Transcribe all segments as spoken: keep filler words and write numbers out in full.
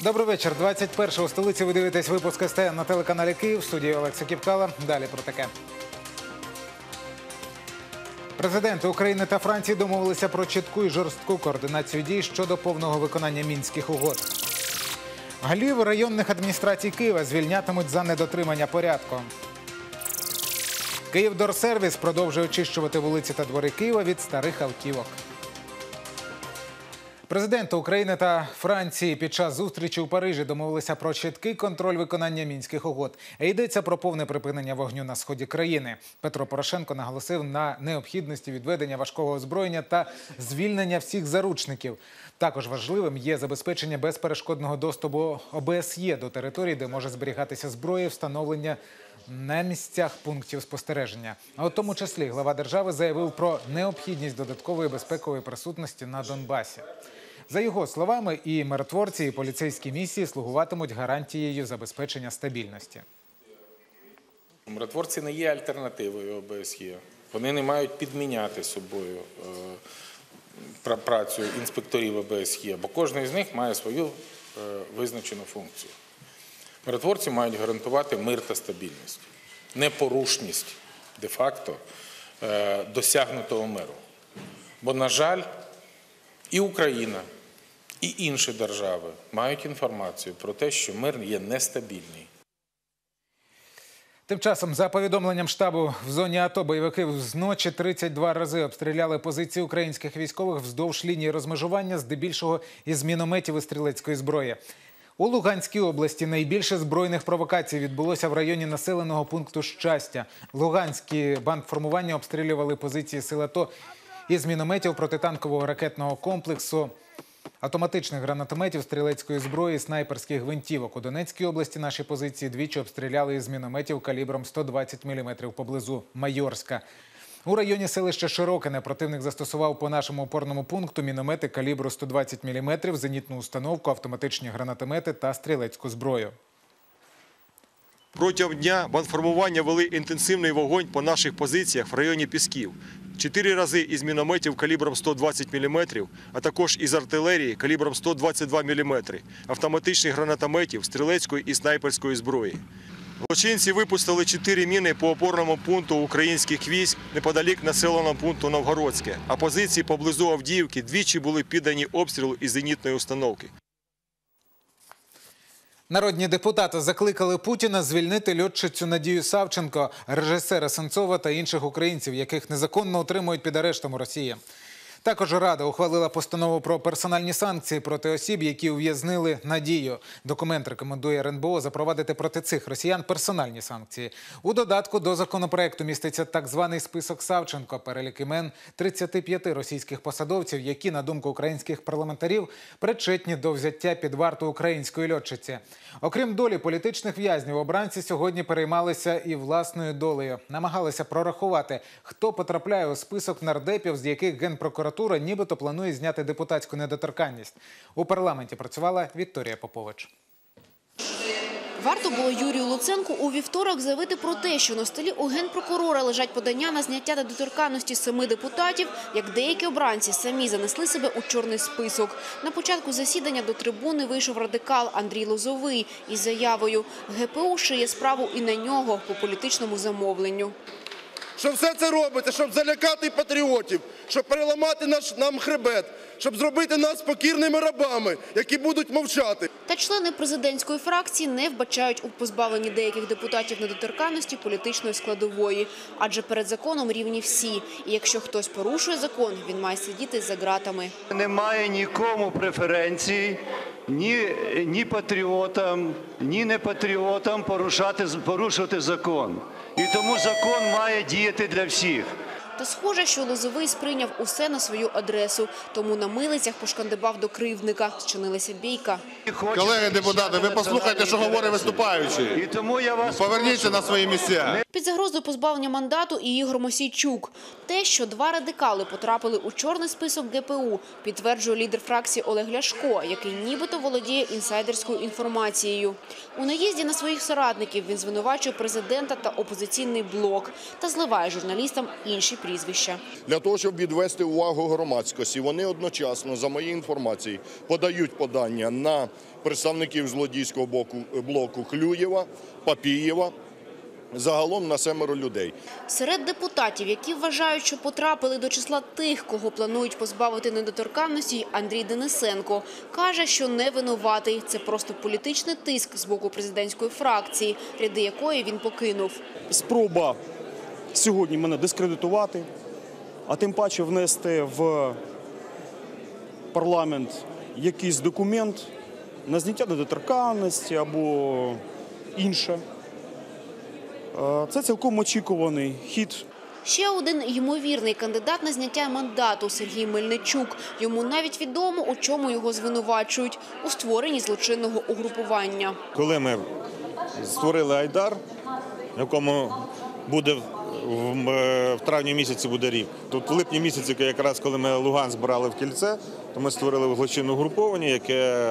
Добрий вечір. двадцять першого у столиці ви дивитесь випуск ес те ен на телеканалі Київ. В студії Олекса Кіпкала. Далі про таке. Президенти України та Франції домовилися про чітку і жорстку координацію дій щодо повного виконання Мінських угод. Голів районних адміністрацій Києва звільнятимуть за недотримання порядку. Київдорсервіс продовжує очищувати вулиці та двори Києва від старих автівок. Президенти України та Франції під час зустрічі у Парижі домовилися про чіткий контроль виконання Мінських угод. Йдеться про повне припинення вогню на сході країни. Петро Порошенко наголосив на необхідності відведення важкого озброєння та звільнення всіх заручників. Також важливим є забезпечення безперешкодного доступу о бе ес є до територій, де може зберігатися зброя, встановлення на місцях пунктів спостереження. А у тому числі глава держави заявив про необхідність додаткової безпекової присутності на Донбасі. За його словами, і миротворці, і поліцейські місії слугуватимуть гарантією забезпечення стабільності. Миротворці не є альтернативою о бе ес є. Вони не мають підміняти собою е, працю інспекторів о бе ес є, бо кожен з них має свою е, визначену функцію. Миротворці мають гарантувати мир та стабільність, непорушність де-факто е, досягнутого миру. Бо, на жаль, і Україна, і інші держави мають інформацію про те, що мир є нестабільний. Тим часом, за повідомленням штабу, в зоні АТО бойовики зночі тридцять два рази обстріляли позиції українських військових вздовж лінії розмежування, здебільшого із мінометів і стрілецької зброї. У Луганській області найбільше збройних провокацій відбулося в районі населеного пункту Щастя. Луганські бандформування обстрілювали позиції сил АТО із мінометів, протитанкового ракетного комплексу, автоматичних гранатометів, стрілецької зброї, снайперських гвинтівок. У Донецькій області наші позиції двічі обстріляли із мінометів калібром сто двадцять міліметрів поблизу Майорська. У районі селища Широкине противник застосував по нашому опорному пункту міномети калібру сто двадцять міліметрів, зенітну установку, автоматичні гранатомети та стрілецьку зброю. Протягом дня бандформування вели інтенсивний вогонь по наших позиціях в районі Пісків. Чотири рази із мінометів калібром сто двадцять міліметрів, а також із артилерії калібром сто двадцять два міліметри, автоматичних гранатометів, стрілецької і снайперської зброї. Злочинці випустили чотири міни по опорному пункту українських військ неподалік населеного пункту Новгородське, а позиції поблизу Авдіївки двічі були піддані обстрілу із зенітної установки. Народні депутати закликали Путіна звільнити льотчицю Надію Савченко, режисера Сенцова та інших українців, яких незаконно утримують під арештом у Росії. Також Рада ухвалила постанову про персональні санкції проти осіб, які ув'язнили Надію. Документ рекомендує ер ен бе о запровадити проти цих росіян персональні санкції. У додатку до законопроекту міститься так званий список Савченко, перелік імен тридцяти п'яти російських посадовців, які, на думку українських парламентарів, причетні до взяття під варту української льотчиці. Окрім долі політичних в'язнів, обранці сьогодні переймалися і власною долею. Намагалися прорахувати, хто потрапляє у список нардепів, з яких Генпрокуратура нібито планує зняти депутатську недоторканність. У парламенті працювала Вікторія Попович. Варто було Юрію Луценку у вівторок заявити про те, що на столі у Генпрокурора лежать подання на зняття недоторканності семи депутатів, як деякі обранці самі занесли себе у чорний список. На початку засідання до трибуни вийшов радикал Андрій Лозовий із заявою «ге пе у шиє справу і на нього по політичному замовленню». Що все це робиться, щоб залякати патріотів, щоб переламати наш, нам хребет, щоб зробити нас покірними рабами, які будуть мовчати. Та члени президентської фракції не вбачають у позбавленні деяких депутатів недоторканності політичної складової. Адже перед законом рівні всі. І якщо хтось порушує закон, він має сидіти за ґратами. Немає нікому преференцій, ні, ні патріотам, ні непатріотам порушати, порушувати закон. І тому закон має діяти для всіх. Та схоже, що Лозовий сприйняв усе на свою адресу. Тому на милицях пошкандибав до кривдника. Зчинилася бійка. Колеги депутати, ви послухайте, що говорить виступаючий. І тому я вас Поверніться на свої місця. Під загрозою позбавлення мандату і Ігор Мосійчук. Те, що два радикали потрапили у чорний список ге пе у, підтверджує лідер фракції Олег Ляшко, який нібито володіє інсайдерською інформацією. У наїзді на своїх соратників він звинувачує президента та опозиційний блок та зливає журналістам інші прізвища. Для того, щоб відвести увагу громадськості, вони одночасно, за моєю інформацією, подають подання на представників злодійського боку, блоку Клюєва, Папієва, загалом на семеро людей. Серед депутатів, які вважають, що потрапили до числа тих, кого планують позбавити недоторканності, Андрій Денисенко. Каже, що не винуватий. Це просто політичний тиск з боку президентської фракції, ряди якої він покинув. Спроба сьогодні мене дискредитувати, а тим паче внести в парламент якийсь документ на зняття недоторканності або інше. Це цілком очікуваний хід. Ще один ймовірний кандидат на зняття мандату – Сергій Мельничук. Йому навіть відомо, у чому його звинувачують – у створенні злочинного угрупування. Коли ми створили Айдар, якому буде в травні місяці буде рік. Тут в липні місяці, якраз коли ми Луганськ брали в кільце, то ми створили злочинне угруповання, яке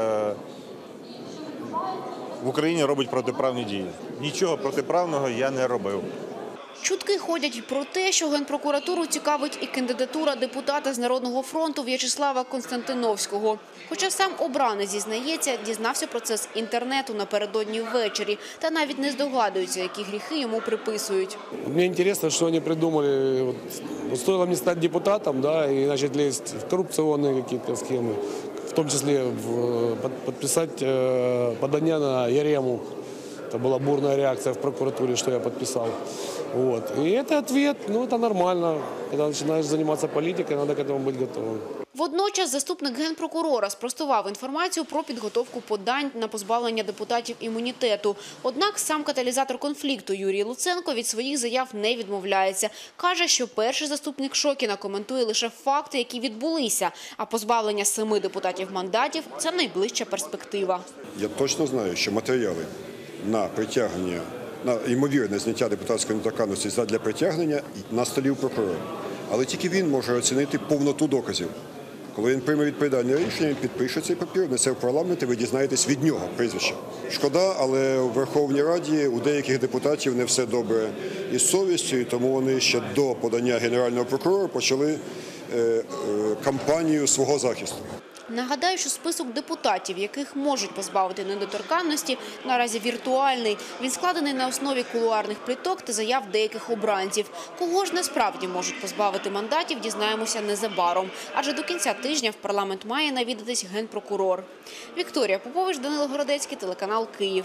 в Україні робить протиправні дії. Нічого протиправного я не робив. Чутки ходять про те, що Генпрокуратуру цікавить і кандидатура депутата з Народного фронту В'ячеслава Константиновського. Хоча сам обранець, зізнається, дізнався про це з інтернету напередодні ввечері та навіть не здогадується, які гріхи йому приписують. Мені цікаво, що вони придумали. Вот, стоило мне стать депутатом, да, и начать лезть в коррупционные какие-то схемы, в том числе в, под, подписать э, подание на Ярему. Это была бурная реакция в прокуратуре, что я подписал. Вот. И это ответ, ну это нормально. Когда начинаешь заниматься политикой, надо к этому быть готовым. Водночас заступник генпрокурора спростував інформацію про підготовку подань на позбавлення депутатів імунітету. Однак сам каталізатор конфлікту Юрій Луценко від своїх заяв не відмовляється. Каже, що перший заступник Шокіна коментує лише факти, які відбулися, а позбавлення семи депутатів мандатів – це найближча перспектива. Я точно знаю, що матеріали на притягнення, на ймовірне зняття депутатської недоторканності задля притягнення на столі у прокурора. Але тільки він може оцінити повноту доказів. Коли він прийме відповідальне рішення, він підпише цей папір, несе в парламент, і ви дізнаєтесь від нього прізвище. Шкода, але у Верховній Раді у деяких депутатів не все добре із совістю, і тому вони ще до подання Генерального прокурора почали е, е, кампанію свого захисту. Нагадаю, що список депутатів, яких можуть позбавити недоторканності, наразі віртуальний. Він складений на основі кулуарних пліток та заяв деяких обранців. Кого ж насправді можуть позбавити мандатів, дізнаємося незабаром. Адже до кінця тижня в парламент має навідатись генпрокурор. Вікторія Попович, Данило Городецький, телеканал «Київ».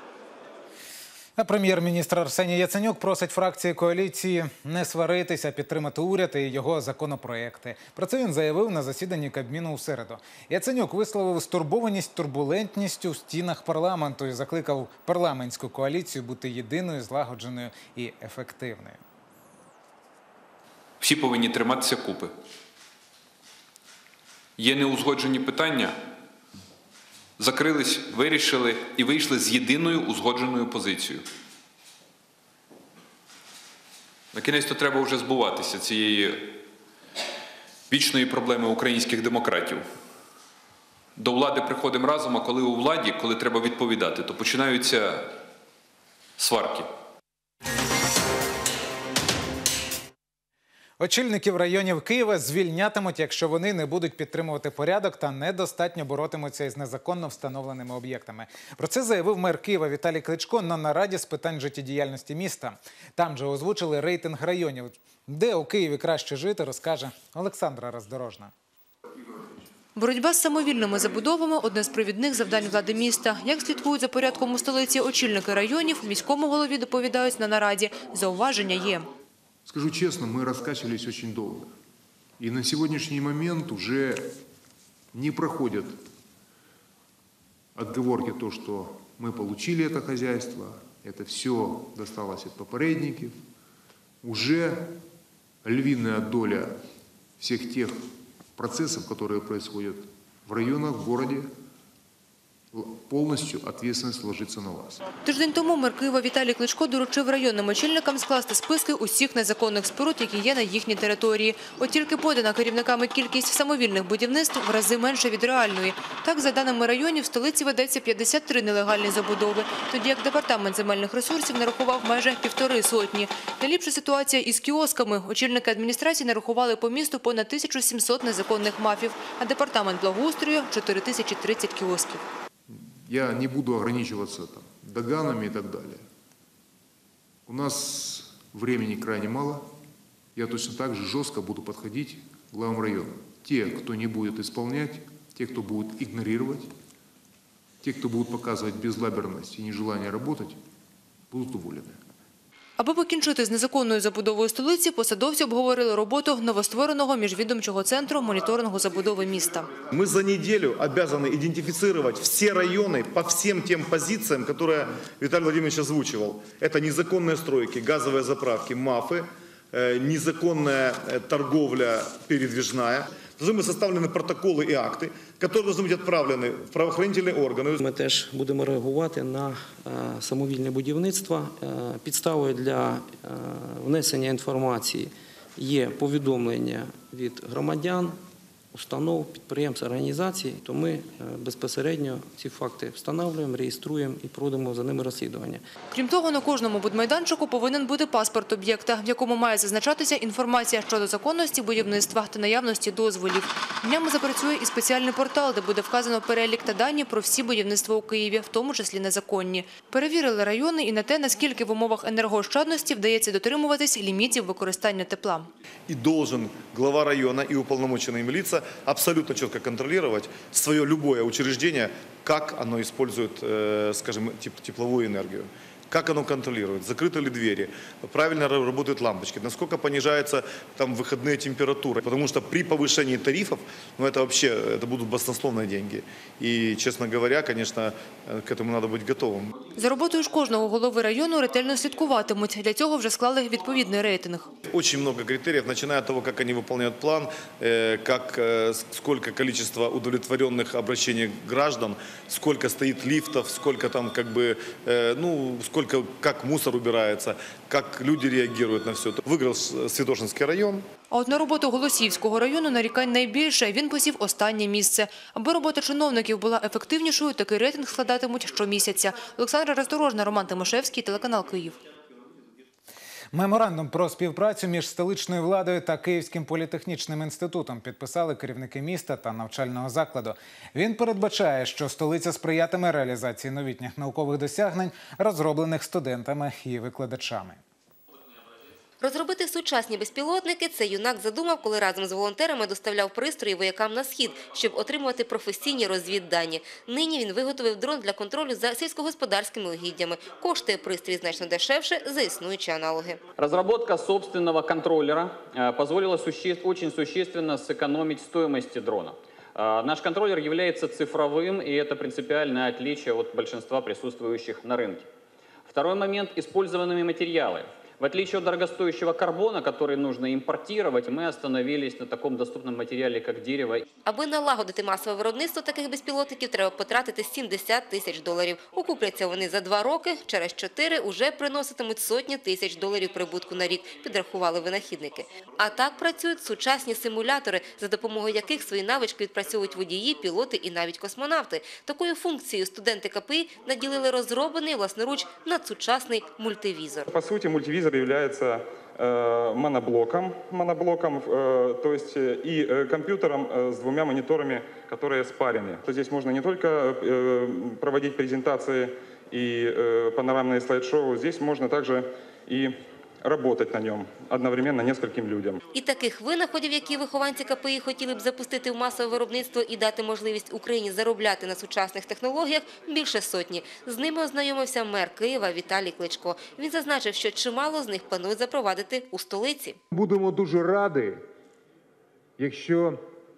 А прем'єр-міністр Арсеній Яценюк просить фракції коаліції не сваритися, підтримати уряд і його законопроекти. Про це він заявив на засіданні Кабміну у середу. Яценюк висловив стурбованість турбулентністю в стінах парламенту і закликав парламентську коаліцію бути єдиною, злагодженою і ефективною. Всі повинні триматися купи. Є неузгоджені питання – закрились, вирішили і вийшли з єдиною узгодженою позицією. На кінець-то треба вже збуватися цієї вічної проблеми українських демократів. До влади приходимо разом, а коли у владі, коли треба відповідати, то починаються сварки. Очільників районів Києва звільнятимуть, якщо вони не будуть підтримувати порядок та недостатньо боротимуться із незаконно встановленими об'єктами. Про це заявив мер Києва Віталій Кличко на нараді з питань життєдіяльності міста. Там же озвучили рейтинг районів. Де у Києві краще жити, розкаже Олександра Роздорожна. Боротьба з самовільними забудовами – одне з провідних завдань влади міста. Як слідкують за порядком у столиці очільники районів, міському голові доповідають на нараді. Зауваження є. Скажу честно, мы раскачивались очень долго. И на сегодняшний момент уже не проходят отговорки то, что мы получили это хозяйство, это все досталось от попередников. Уже львиная доля всех тех процессов, которые происходят в районах, в городе, полностью ответственность ложится на вас. Тиждень тому мер Києва Віталій Кличко доручив районним очільникам скласти списки усіх незаконних споруд, які є на їхній території. От тільки подана керівниками кількість самовільних будівництв в рази менше від реальної. Так, за даними районів, в столиці ведеться п'ятдесят три нелегальні забудови, тоді як департамент земельних ресурсів нарахував майже півтори сотні. Найліпша ситуація із кіосками. Очільники адміністрації нарахували по місту понад тисячу сімсот незаконних мафів, а департамент благоустрою – чотири тисячі тридцять кіосків. Я не буду ограничиваться там, доганами и так далее. У нас времени крайне мало. Я точно так же жестко буду подходить к главам района. Те, кто не будет исполнять, те, кто будет игнорировать, те, кто будут показывать безлаберность и нежелание работать, будут уволены. Аби покінчити з незаконною забудовою столиці, посадовці обговорили роботу новоствореного міжвідомчого центру моніторингу забудови міста. Мы за неделю обязаны идентифицировать все районы по всем тем позициям, которые Виталий Владимирович озвучивал. Это незаконные стройки, газовые заправки, мафы, незаконная торговля передвижная. Должны быть составлены протоколы и акты, которые должны быть отправлены в правоохранительные органы. Ми теж будемо реагувати на самовільне будівництво. Підставою для внесення інформації є повідомлення від громадян, установ, підприємств, організацій. То ми безпосередньо ці факти встановлюємо, реєструємо і проводимо за ними розслідування. Крім того, на кожному будмайданчику повинен бути паспорт об'єкта, в якому має зазначатися інформація щодо законності будівництва та наявності дозволів. Днями запрацює і спеціальний портал, де буде вказано перелік та дані про всі будівництва у Києві, в тому числі незаконні. Перевірили райони і на те, наскільки в умовах енергоощадності вдається дотримуватись лімітів використання тепла. И должен глава района и уполномоченные им лица абсолютно четко контролировать свое любое учреждение, как оно использует, скажем, тепловую энергию. Как оно контролирует, закрыты ли двери, правильно работают лампочки, насколько понижаются там выходные температуры. Потому что при повышении тарифов, ну это вообще, это будут баснословные деньги. И, честно говоря, конечно, к этому надо быть готовым. За роботою ж кожного голови району ретельно слідкуватимуть. Для цього вже склали відповідний рейтинг. Очень много критериев, начиная от того, как они выполняют план, как, сколько количество удовлетворенных обращений граждан, сколько стоит лифтов, сколько там как бы, ну, сколько как мусор убирается, как люди реагируют на все это. Выиграл Святошинский район. А от на роботу Голосіївського району нарікань найбільше. Він посів останнє місце. Аби робота чиновників була ефективнішою, такий рейтинг складатимуть щомісяця. Олександра Роздорожна, Роман Тимошевський, телеканал Київ. Меморандум про співпрацю між столичною владою та Київським політехнічним інститутом підписали керівники міста та навчального закладу. Він передбачає, що столиця сприятиме реалізації новітніх наукових досягнень, розроблених студентами і викладачами. Розробити сучасні безпілотники – це юнак задумав, коли разом з волонтерами доставляв пристрої воякам на схід, щоб отримувати професійні розвіддані. Нині він виготовив дрон для контролю за сільськогосподарськими угіддями. Коштує пристрій значно дешевше за існуючі аналоги. Разработка собственного контроллера позволила очень существенно сэкономить стоимости дрона. Наш контроллер является цифровым, и это принципиальное отличие от большинства присутствующих на рынке. Второй момент – использованные материалы. В отличие от дорогостоящего карбона, который нужно импортировать, мы остановились на таком доступном материале, как дерево. Аби налагодити масове виробництво таких безпілотників, треба потратити сімдесят тисяч доларів. Окупляться вони за два роки, через чотири уже приноситимуть сотні тисяч доларів прибутку на рік, підрахували винахідники. А так працюють сучасні симулятори, за допомогою яких свої навички відпрацьовують водії, пілоти і навіть космонавти. Такою функцією студенти КПІ наділили розроблений власноруч надсучасний мультивізор. По суті, мультивізор является э, моноблоком, моноблоком э, то есть и э, компьютером э, с двумя мониторами, которые спарены. То здесь можно не только э, проводить презентации и э, панорамные слайд-шоу, здесь можно также и работать на ньому одновременно нескольким людям. І таких винаходів, які вихованці КПІ хотіли б запустити в масове виробництво і дати можливість Україні заробляти на сучасних технологіях, більше сотні. З ними ознайомився мер Києва Віталій Кличко. Він зазначив, що чимало з них планують запровадити у столиці. Будемо дуже раді, якщо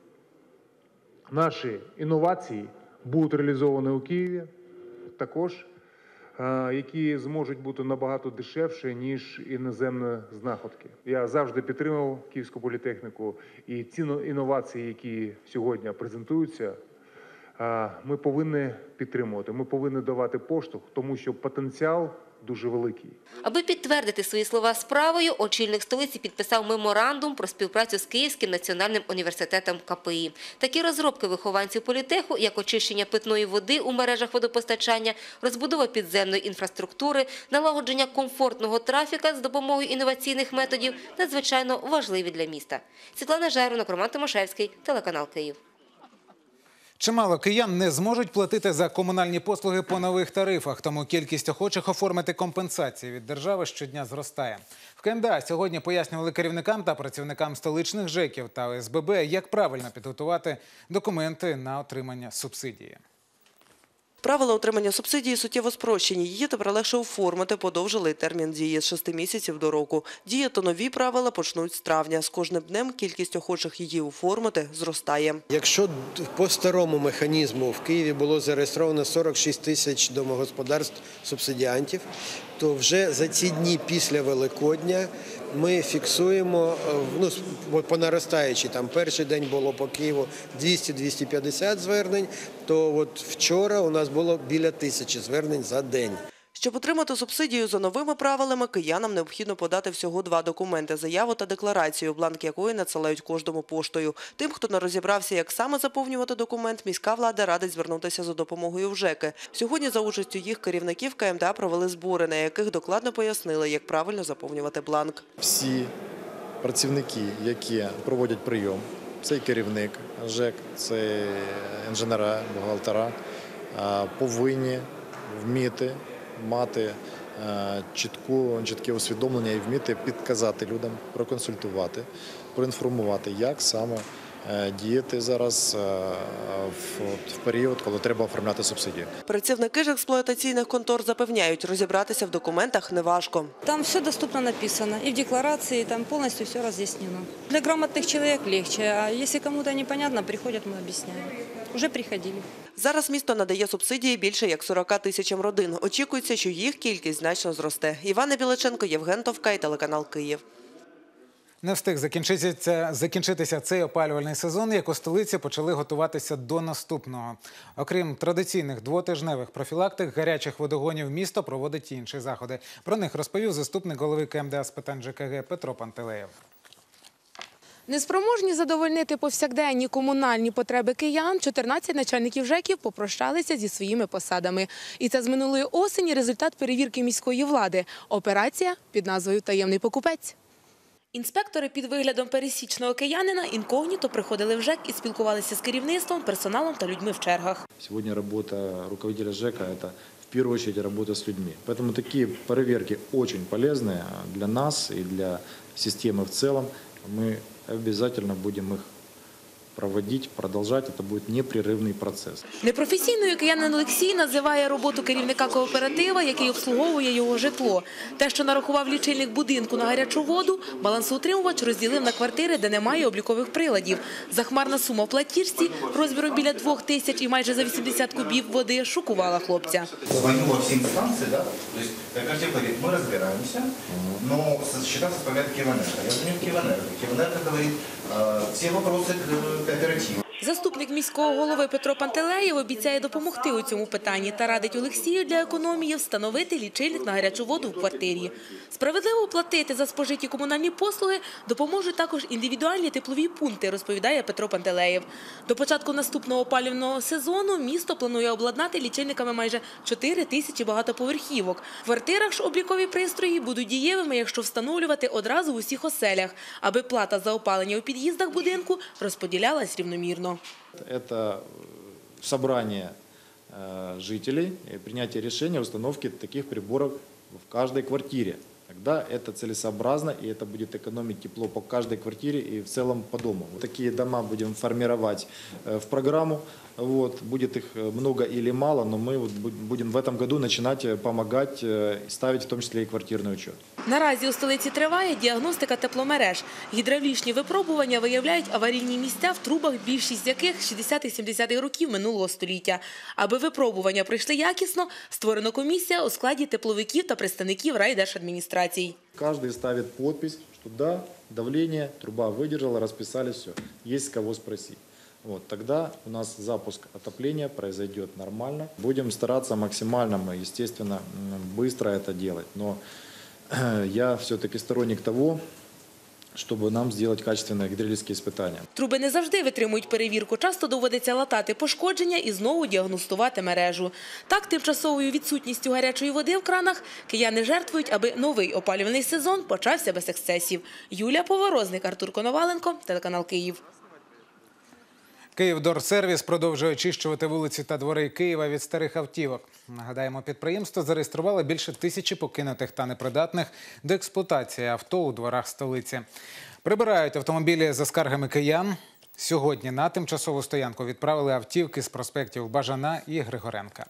наші інновації будуть реалізовані у Києві, також які зможуть бути набагато дешевше, ніж іноземні знаходки. Я завжди підтримував Київську політехніку, і ці інновації, які сьогодні презентуються, ми повинні підтримувати, ми повинні давати поштовх, тому що потенціал дуже великий. Аби підтвердити свої слова справою, очільник столиці підписав меморандум про співпрацю з Київським національним університетом Ка Пе І. Такі розробки вихованців політеху, як очищення питної води у мережах водопостачання, розбудова підземної інфраструктури, налагодження комфортного трафіка з допомогою інноваційних методів – надзвичайно важливі для міста. Світлана Жеронок, Роман Тимошевський, телеканал Київ. Чимало киян не зможуть платити за комунальні послуги по нових тарифах, тому кількість охочих оформити компенсації від держави щодня зростає. В Ка Ем Де А сьогодні пояснювали керівникам та працівникам столичних ЖЕКів та О Ес Бе Бе, як правильно підготувати документи на отримання субсидії. Правила отримання субсидії суттєво спрощені. Її тепер легше оформити, подовжили термін дії з шести місяців до року. Діяти нові правила почнуть з травня. З кожним днем кількість охочих її оформити зростає. Якщо по старому механізму в Києві було зареєстровано сорок шість тисяч домогосподарств субсидіантів, то вже за ці дні після Великодня ми фіксуємо, ну, по наростаючій, там перший день було по Києву двісті - двісті п'ятдесят звернень, то от вчора у нас було біля тисячі звернень за день. Щоб отримати субсидію за новими правилами, киянам необхідно подати всього два документи – заяву та декларацію, бланк якої надсилають кожному поштою. Тим, хто не розібрався, як саме заповнювати документ, міська влада радить звернутися за допомогою в ЖЕКи. Сьогодні за участю їх керівників Ка Ем Де А провели збори, на яких докладно пояснили, як правильно заповнювати бланк. Всі працівники, які проводять прийом, це і керівник ЖЕК, це інженера, бухгалтера, повинні вміти мати чітку, чітке усвідомлення і вміти підказати людям, проконсультувати, проінформувати, як саме діяти зараз в період, коли треба оформляти субсидію. Працівники ж експлуатаційних контор запевняють, розібратися в документах неважко. Там все доступно написано, и в декларации там полностью все разъяснено. Для грамотных человек легче, а если кому-то непонятно, приходят, мы объясняем. Уже приходили. Зараз місто надає субсидії більше як сорока тисячам родин. Очікується, що їх кількість значно зросте. Івана Біличенко, Євген Товкай, телеканал Київ. Не встиг закінчитися, закінчитися цей опалювальний сезон, як у столиці почали готуватися до наступного. Окрім традиційних двотижневих профілактик, гарячих водогонів місто проводить інші заходи. Про них розповів заступник голови Ка Ем Де А з питань Же Ка Ге Петро Пантелеєв. Неспроможні задовольнити повсякденні комунальні потреби киян, чотирнадцять начальників ЖЕКів попрощалися зі своїми посадами. І це з минулої осені результат перевірки міської влади. Операція під назвою «Таємний покупець». Інспектори під виглядом пересічного киянина інкогніто приходили в ЖЕК і спілкувалися з керівництвом, персоналом та людьми в чергах. Сьогодні робота руководителя ЖЕКа – це в першу чергу робота з людьми. Тому такі перевірки дуже полезні для нас і для системи в цілому. Ми обов'язково будемо їх проводити, продовжувати. Це буде непреривний процес. Непрофесійною киянин Олексій називає роботу керівника кооператива, який обслуговує його житло. Те, що нарахував лічильник будинку на гарячу воду, балансоутримувач розділив на квартири, де немає облікових приладів. Захмарна сума в платіжці розміром біля двох тисяч і майже за вісімдесят кубів води шокувала хлопця. Звоню во все инстанции, да, то есть каждый говорит, мы разбираемся, но счета составляет Киевэнерго. Я звоню в Киевэнерго. Киевэнерго говорит, все вопросы к кооперативу. Заступник міського голови Петро Пантелеєв обіцяє допомогти у цьому питанні та радить Олексію для економії встановити лічильник на гарячу воду в квартирі. Справедливо платити за спожиті комунальні послуги допоможуть також індивідуальні теплові пункти, розповідає Петро Пантелеєв. До початку наступного опалювального сезону місто планує обладнати лічильниками майже чотири тисячі багатоповерхівок. В квартирах ж облікові пристрої будуть дієвими, якщо встановлювати одразу в усіх оселях, аби плата за опалення у під'їздах будинку розподілялась рівномірно. Это собрание жителей и принятие решения о установке таких приборов в каждой квартире. Тогда это целесообразно, и это будет экономить тепло по каждой квартире и в целом по дому. Такие дома будем формировать в программу. Вот, будет их много или мало, но мы вот будем в этом году начинать помогать, ставить в том числе и квартирный учет. Наразі у столиці триває діагностика тепломереж. Гідравлічні випробування виявляють аварійні місця в трубах, більшість з яких шістдесятих-сімдесятих років минулого століття. Аби випробування пройшли якісно, створено комісія у складі тепловиків та представників райдержадміністрацій. Каждый ставит подпись, что да, давление, труба выдержала, расписали, все. Есть с кого спросить. Вот, тогда у нас запуск отопления произойдет нормально. Будем стараться максимально, мы, естественно, быстро это делать. Но я все-таки сторонник того, щоб нам зробити качественні гідравлічні испытання. Труби не завжди витримують перевірку. Часто доводиться латати пошкодження і знову діагностувати мережу. Так, тимчасовою відсутністю гарячої води в кранах кияни жертвують, аби новий опалювальний сезон почався без ексцесів. Юлія Поворозник, Артур Коноваленко, телеканал Київ. «Київдорсервіс» продовжує очищувати вулиці та двори Києва від старих автівок. Нагадаємо, підприємство зареєструвало більше тисячі покинутих та непридатних до експлуатації авто у дворах столиці. Прибирають автомобілі за скаргами киян. Сьогодні на тимчасову стоянку відправили автівки з проспектів Бажана і Григоренка.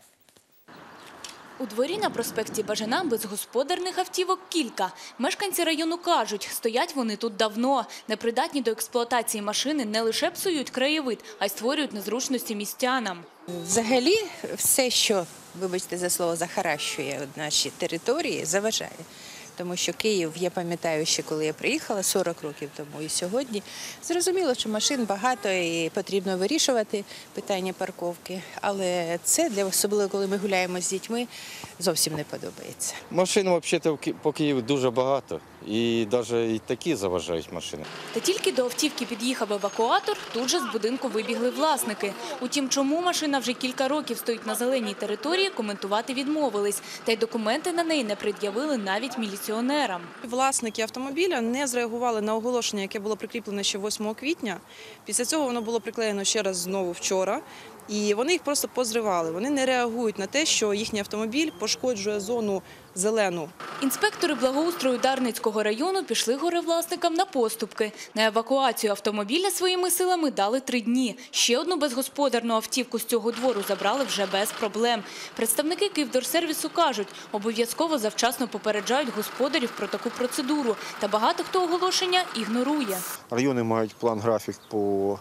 У дворі на проспекті Бажана безгосподарних автівок кілька. Мешканці району кажуть, стоять вони тут давно. Непридатні до експлуатації машини не лише псують краєвид, а й створюють незручності містянам. Взагалі все, що, вибачте за слово, захаращує наші території, заважає. Тому що Київ, я пам'ятаю, ще коли я приїхала сорок років тому і сьогодні, зрозуміло, що машин багато і потрібно вирішувати питання парковки. Але це, для особливо коли ми гуляємо з дітьми, зовсім не подобається. Машин взагалі по Києву дуже багато. І навіть і такі заважають машини. Та тільки до автівки під'їхав евакуатор, тут же з будинку вибігли власники. Утім, чому машина вже кілька років стоїть на зеленій території, коментувати відмовились. Та й документи на неї не пред'явили навіть міліціонерам. Власники автомобіля не зреагували на оголошення, яке було прикріплене ще восьмого квітня. Після цього воно було приклеєно ще раз знову вчора. І вони їх просто позривали. Вони не реагують на те, що їхній автомобіль пошкоджує зону зелену. Інспектори благоустрою Дарницького району пішли горевласникам на поступки. На евакуацію автомобіля своїми силами дали три дні. Ще одну безгосподарну автівку з цього двору забрали вже без проблем. Представники «Київдорсервісу» кажуть, обов'язково завчасно попереджають господарів про таку процедуру. Та багато хто оголошення ігнорує. Райони мають план-графік по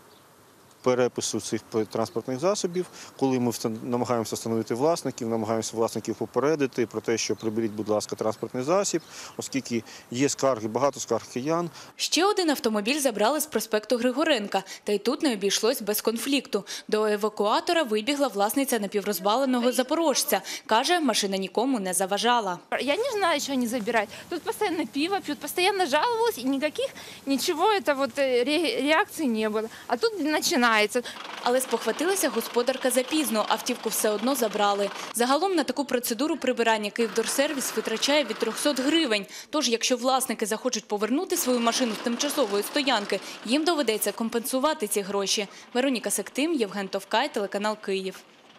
перепису цих транспортних засобів, коли ми намагаємося встановити власників, намагаємося власників попередити про те, що приберіть, будь ласка, транспортний засіб, оскільки є скарги, багато скарг киян. Ще один автомобіль забрали з проспекту Григоренка, та й тут не обійшлось без конфлікту. До евакуатора вибігла власниця напіврозбаленого запорожця. Каже, машина нікому не заважала. Я не знаю, що вони забирають. Тут постійно пиво п'ють, постійно жалувалися, і ніяких, нічого, це вот, реакції не було. А тут починається. Але спохватилася господарка запізно, автівку все одно забрали. Загалом на таку процедуру прибирання «Київдорсервіс» витрачає від трьохсот гривень. Тож, якщо власники захочуть повернути свою машину з тимчасової стоянки, їм доведеться компенсувати ці гроші. Вероніка Сектим, Євген Товкай, телеканал Київ.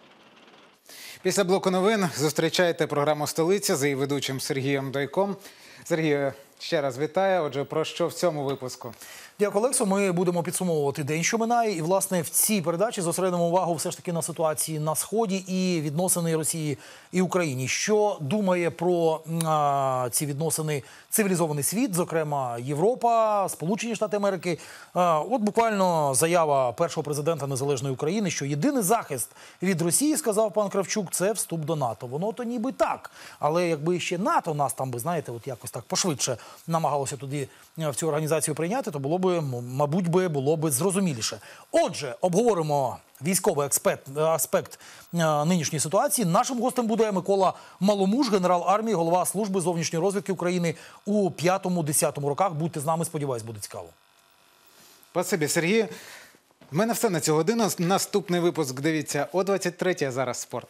Після блоку новин зустрічайте програму «Столиця» з її ведучим Сергієм Дойком. Сергію, ще раз вітаю. Отже, про що в цьому випуску? Дякую, Олексо. Ми будемо підсумовувати день, що минає. І, власне, в цій передачі зосередимо увагу все ж таки на ситуації на Сході і відносини Росії і України. Що думає про а, ці відносини цивілізований світ, зокрема Європа, Сполучені Штати Америки. А, от буквально заява першого президента Незалежної України, що єдиний захист від Росії, сказав пан Кравчук, це вступ до НАТО. Воно то ніби так. Але якби ще НАТО нас там би, знаєте, от якось так пошвидше намагалося туди в цю організацію прийняти, то було б, мабуть, би, було б зрозуміліше. Отже, обговоримо військовий аспект, аспект нинішньої ситуації. Нашим гостем буде Микола Маломуж, генерал армії, голова служби зовнішньої розвідки України у п'ятому-десятому роках. Будьте з нами, сподіваюсь, буде цікаво. Спасибі, Сергій. В мене все на цю годину. Наступний випуск дивіться о двадцять третій, а зараз спорт.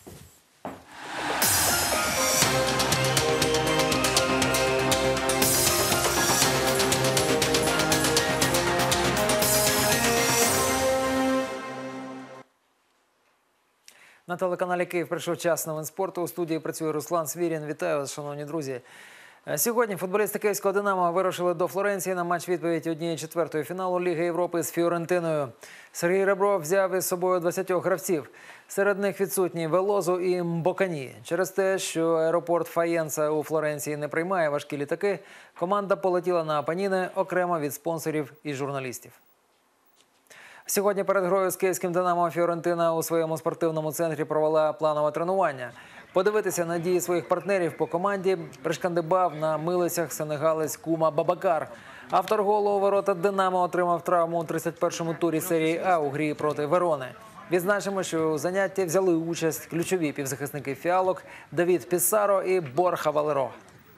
На телеканалі Київ прийшов час новин спорту. У студії працює Руслан Свірін. Вітаю вас, шановні друзі. Сьогодні футболісти Київського «Динамо» вирушили до Флоренції на матч-відповідь однієї четвертої фіналу Ліги Європи з Фіорентиною. Сергій Ребров взяв із собою двадцятьох гравців. Серед них відсутні Велозу і Мбокані. Через те, що аеропорт Фаєнца у Флоренції не приймає важкі літаки, команда полетіла на Апеніни окремо від спонсорів і журналістів. Сьогодні перед грою з київським «Динамо» Фіорентина у своєму спортивному центрі провела планове тренування. Подивитися на дії своїх партнерів по команді пришкандибав на милицях сенегалець Кума Бабакар. Автор голу у ворота «Динамо» отримав травму у тридцять першому турі серії А у грі проти Верони. Відзначимо, що у занятті взяли участь ключові півзахисники «Фіалок» Давід Піссаро і Борха Валеро.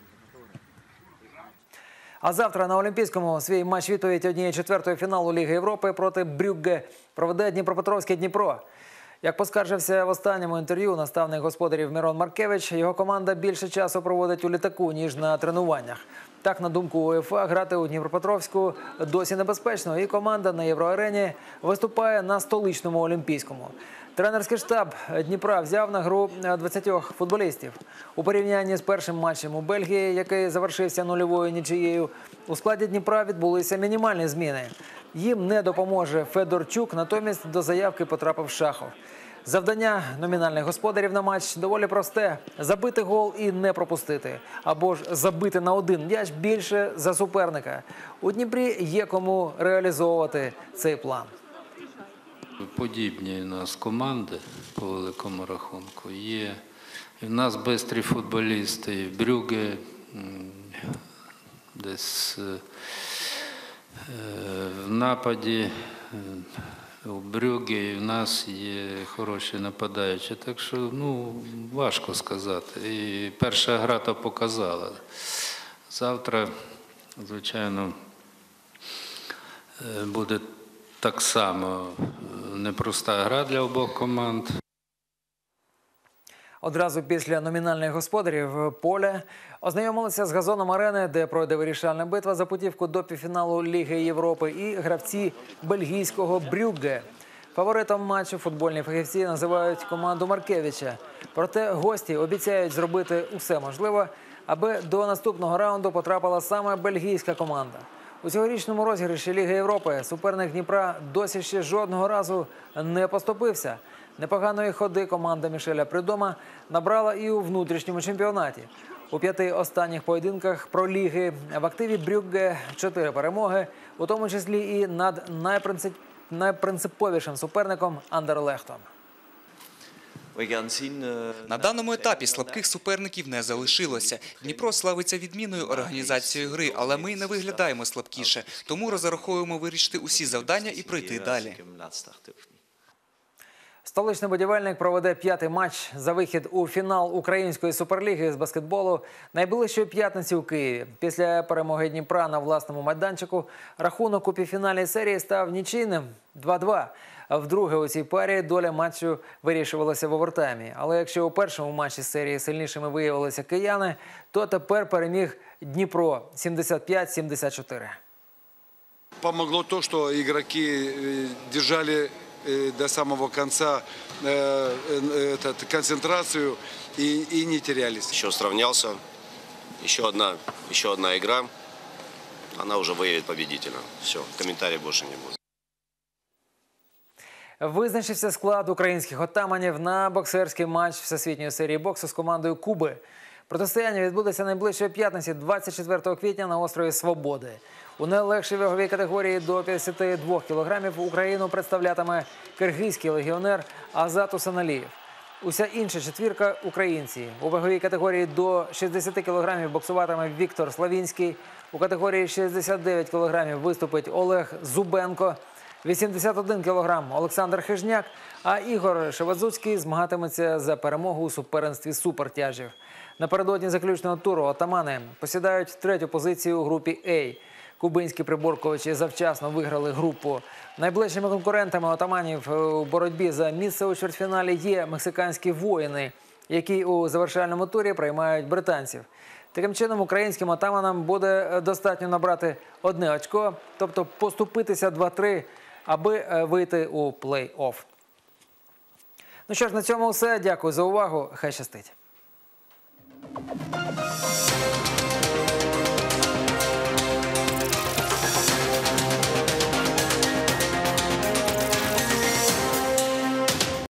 А завтра на Олімпійському свій матч-відповідь однієї четвертої фіналу Ліги Європи проти Брюгге проведе Дніпропетровське Дніпро. Як поскаржився в останньому інтерв'ю наставник господарів Мирон Маркевич, його команда більше часу проводить у літаку, ніж на тренуваннях. Так, на думку УЄФА, грати у Дніпропетровську досі небезпечно, і команда на Євроарені виступає на столичному Олімпійському. Тренерський штаб Дніпра взяв на гру двадцятьох футболістів. У порівнянні з першим матчем у Бельгії, який завершився нульовою нічиєю, у складі Дніпра відбулися мінімальні зміни. Їм не допоможе Федорчук, натомість до заявки потрапив Шахов. Завдання номінальних господарів на матч доволі просте – забити гол і не пропустити. Або ж забити на один м'яч більше за суперника. У Дніпрі є кому реалізовувати цей план. Подібні у нас команди по великому рахунку. Є і в нас бистрі футболісти, і Брюгге, десь в нападі у Брюгге, і в нас є хороші нападаючі. Так що, ну, важко сказати. І перша гра то показала. Завтра, звичайно, буде так само непроста гра для обох команд. Одразу після номінальних господарів поля ознайомилися з газоном арени, де пройде вирішальна битва за путівку до півфіналу Ліги Європи, і гравці бельгійського Брюгге. Фаворитом матчу футбольні фахівці називають команду Маркевича. Проте гості обіцяють зробити усе можливе, аби до наступного раунду потрапила саме бельгійська команда. У цьогорічному розіграші Ліги Європи суперник Дніпра досі ще жодного разу не поступився. Непоганої ходи команда Мішеля Придома набрала і у внутрішньому чемпіонаті. У п'яти останніх поєдинках про ліги в активі Брюгге чотири перемоги, у тому числі і над найпринцип... найпринциповішим суперником Андерлехтом. На даному етапі слабких суперників не залишилося. Дніпро славиться відмінною організацією гри, але ми не виглядаємо слабкіше. Тому розраховуємо вирішити усі завдання і пройти далі. Столичний будівельник проведе п'ятий матч за вихід у фінал Української суперліги з баскетболу найближчої п'ятниці у Києві. Після перемоги Дніпра на власному майданчику рахунок у півфінальній серії став нічийним два-два. Вдруге у цій парі доля матчу вирішувалася в овертаймі. Але якщо у першому матчі серії сильнішими виявилися кияни, то тепер переміг Дніпро сімдесят п'ять сімдесят чотири. Помогло то, что игроки держали до самого конца э, этот, концентрацию и, и не терялись. Еще сравнялся, еще одна, еще одна игра, она уже выявит победителя. Все, комментариев больше не будет. Визначився склад українських отаманів на боксерський матч всесвітньої серії боксу з командою Куби. Протистояння відбудеться найближчої п'ятниці, двадцять четвертого квітня, на острові Свободи. У найлегшій ваговій категорії до п'ятдесят двох кілограмів Україну представлятиме киргизький легіонер Азат Усаналієв. Уся інша четвірка – українці. У ваговій категорії до шістдесят кілограмів боксуватиме Віктор Славінський. У категорії шістдесят дев'ять кілограмів виступить Олег Зубенко. вісімдесят один кілограм – Олександр Хижняк, а Ігор Шевадзуцький змагатиметься за перемогу у суперництві супертяжів. Напередодні заключного туру отамани посідають третю позицію у групі А. Кубинські приборковичі завчасно виграли групу. Найближчими конкурентами отаманів у боротьбі за місце у чвертьфіналі є мексиканські воїни, які у завершальному турі приймають британців. Таким чином, українським отаманам буде достатньо набрати одне очко, тобто поступитися два-три, аби вийти у плей-офф. Ну що ж, на цьому все. Дякую за увагу. Хай щастить.